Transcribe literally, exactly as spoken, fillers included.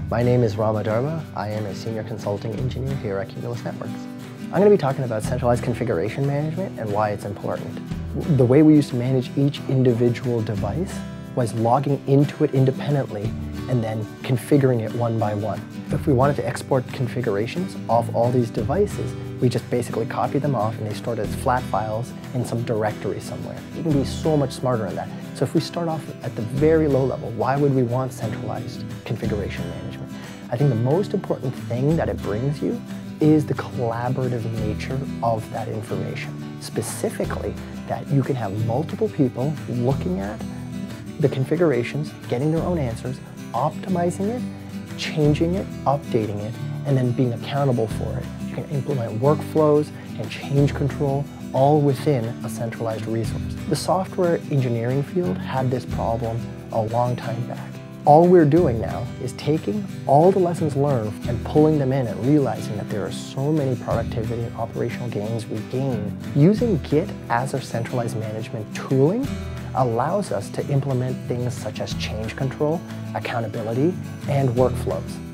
My name is Rama Dharma. I am a senior consulting engineer here at Cumulus Networks. I'm going to be talking about centralized configuration management and why it's important. The way we used to manage each individual device was logging into it independently and then configuring it one by one. If we wanted to export configurations of all these devices, we just basically copy them off and they stored as flat files in some directory somewhere. You can be so much smarter than that. So if we start off at the very low level, why would we want centralized configuration management? I think the most important thing that it brings you is the collaborative nature of that information. Specifically, that you can have multiple people looking at the configurations, getting their own answers, optimizing it, changing it, updating it, and then being accountable for it. You can implement workflows and change control all within a centralized resource. The software engineering field had this problem a long time back. All we're doing now is taking all the lessons learned and pulling them in and realizing that there are so many productivity and operational gains we gain. Using Git as our centralized management tooling allows us to implement things such as change control, accountability, and workflows.